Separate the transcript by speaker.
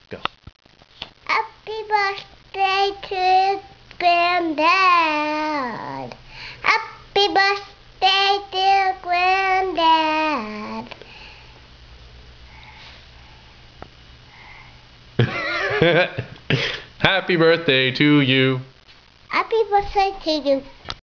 Speaker 1: Go.
Speaker 2: Happy birthday to Granddad. Happy birthday to Granddad.
Speaker 1: Happy birthday to you.
Speaker 2: Happy birthday to you.